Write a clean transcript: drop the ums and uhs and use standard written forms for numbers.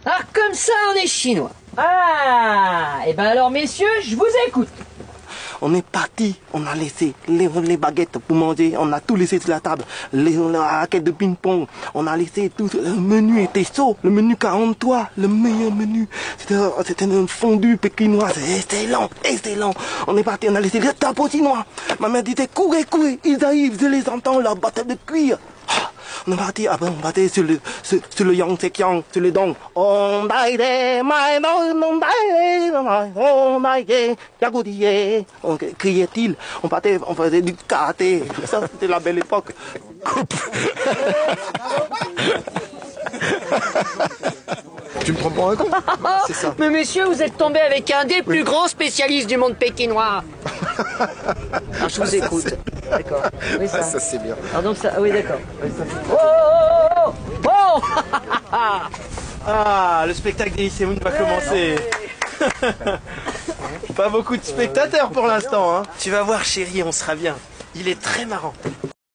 Ah, comme ça, on est chinois. Ah, et ben alors, messieurs, je vous écoute. On est parti, on a laissé les baguettes pour manger, on a tout laissé sur la table, les raquettes de ping-pong, on a laissé tout, le menu était chaud, le menu 43, le meilleur menu, c'était un fondu pékinois, c'est excellent, excellent. On est parti, on a laissé les tapeaux chinois, ma mère disait courez, courez, ils arrivent, je les entends, leur bataille de cuir. On est parti, après on partait sur le yang sekiang, sur le dong. On daide, mai dong, on daide, on daide, yagoudie. On criait-il, on partait, on faisait du karaté. Ça, c'était la belle époque. Coupe. Tu me prends pour un con? C'est ça. Mais messieurs, vous êtes tombés avec un des plus grands spécialistes du monde pékinois. Alors, je vous écoute. D'accord. Oui, ça. Ça c'est bien. Alors donc ça, oui, d'accord. Oui, oh, oh, oh, oh. Ah, le spectacle des lycéens va commencer. Pas beaucoup de spectateurs pour l'instant, hein. Tu vas voir, chérie, on sera bien. Il est très marrant.